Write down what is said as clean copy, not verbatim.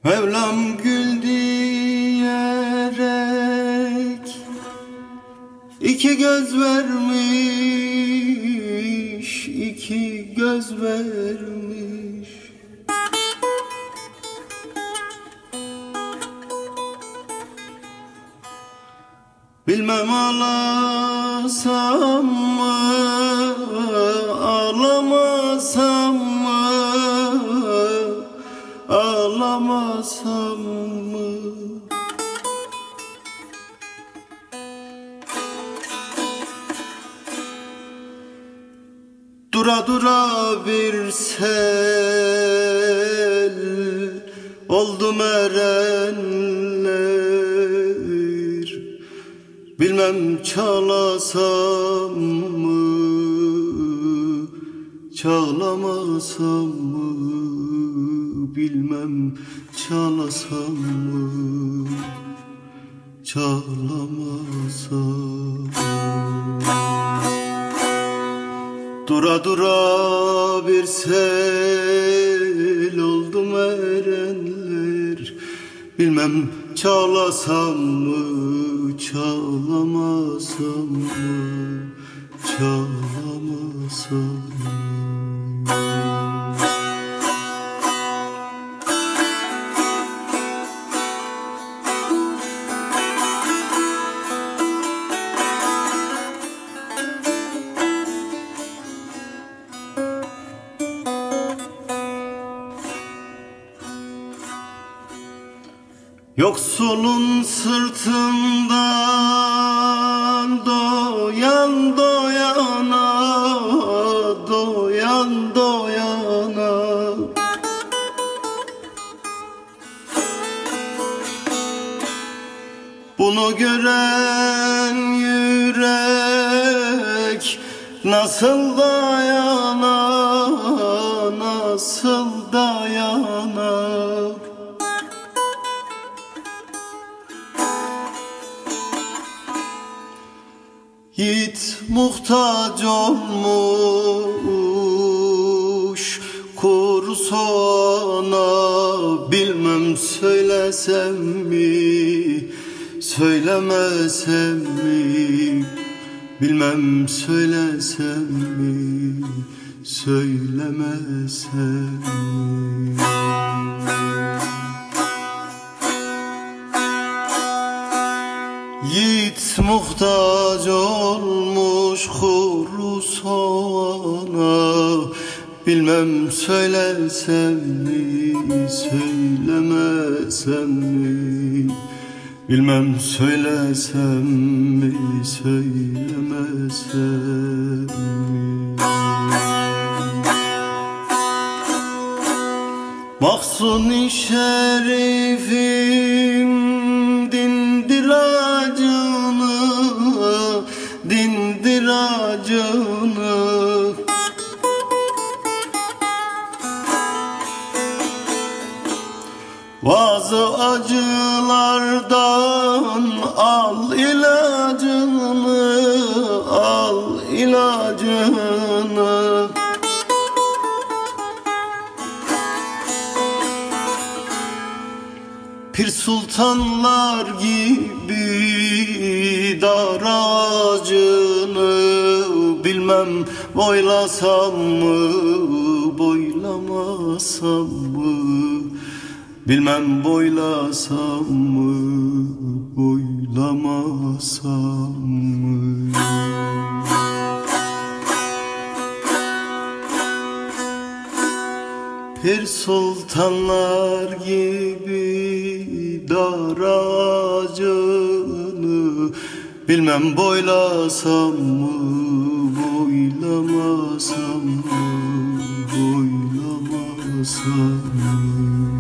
Mevlam gül diyerek iki göz vermiş, iki göz vermiş. Bilmem ağlasam mı, ağlamasam mı, ağlamasam mı? Dura dura bir sel oldum erenler, bilmem çalasam mı, çağlamasam mı, bilmem çalasam mı, çağlamasam mı. Dura dura bir sel oldum erenler, bilmem çağlasam mı, çağlamasam mı, çağlamasam mı? Yoksulun sırtından doyan doyana, doyan doyana, bunu gören yürek nasıl dayana, nasıl dayana? Yiğit muhtaç olmuş kuru soğana, bilmem söylesem mi, söylemesem mi, bilmem söylesem mi, söylemesem mi? Yiğit muhtaç olmuş kuru soğana, bilmem söylesem mi, söylemesem mi, bilmem söylesem mi, söylemesem mi? Mahzun-i şerifim dindir acını, dindir acını. Bazı acılardan al ilacını, al ilacını. Pir sultanlar gibi dar ağacını, bilmem boylasam mı, boylamasam mı, bilmem boylasam mı, boylamasam mı? Pir sultanlar gibi dar ağacını, bilmem boylasam mı, boylamasam mı, boylamasam mı?